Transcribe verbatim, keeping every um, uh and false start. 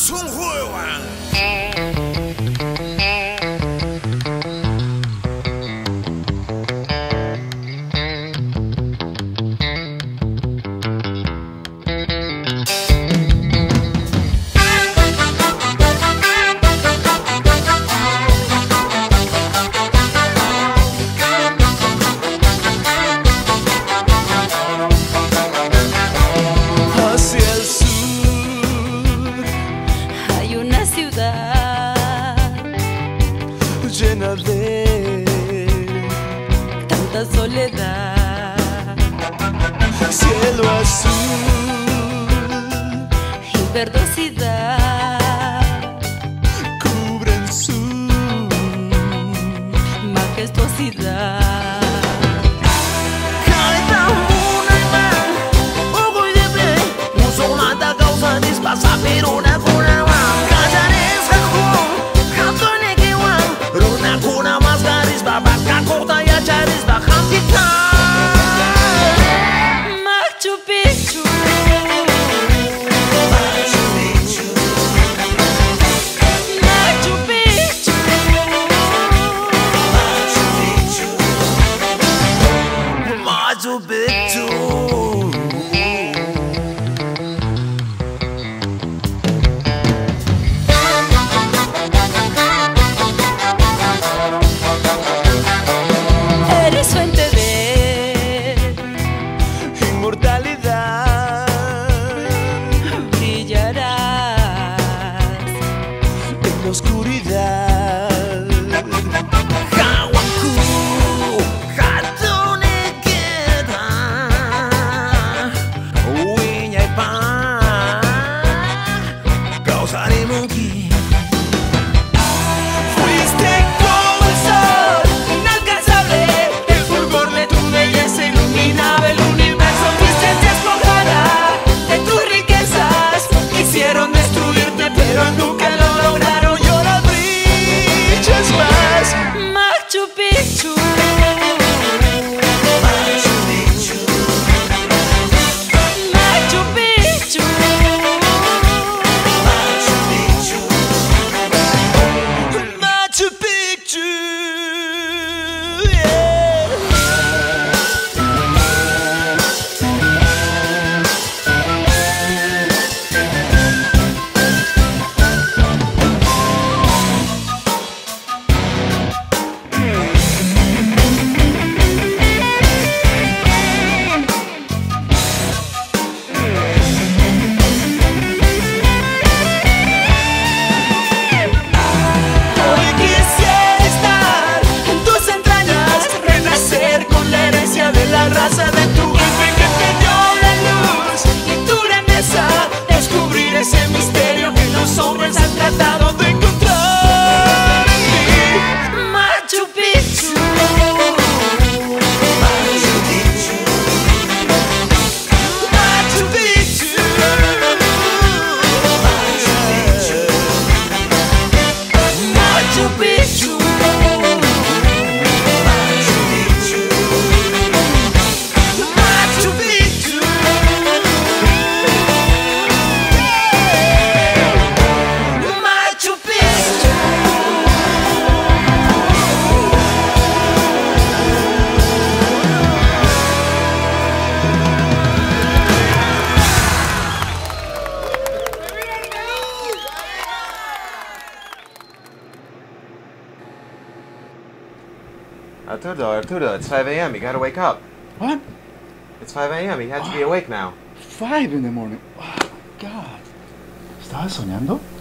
es un juego. Llena de tanta soledad, cielo azul y verdosidad cubren su majestuosidad. Cada una man, poco de play, muso mata causa dispasa pero una cuna man. Callares cajón, cantone que wan, runa cuna más garis babaka kota ya charis bajampita. Machupicchu, Machupicchu, Machupicchu, Machupicchu, Machupicchu. Eres fuente de inmortalidad, brillarás en la oscuridad. Hawanku, hatone queda, uña y pan, causaré monkey. Fuiste como el sol, inalcanzable, el fulgor de tu belleza iluminaba el universo. Fuiste despojada de tus riquezas, quisieron destruirte pero nunca lo lograron. Y ahora brillas más. Machupicchu, Machupicchu, Machupicchu, Machupicchu, Machupicchu, yeah. Hoy quisiera estar en tus entrañas, renacer con la herencia de la raza de tu jefe que te dio la luz y tu grandeza, descubrir ese misterio que los hombres han tratado de encontrar en ti. Machupicchu, Machupicchu, Machupicchu, Machupicchu, Machupicchu, Machupicchu, Machupicchu. Arturo, Arturo, it's five A M You gotta wake up. What? It's five A M You have to be awake now. Five in the morning. Oh, God. ¿Estabas soñando?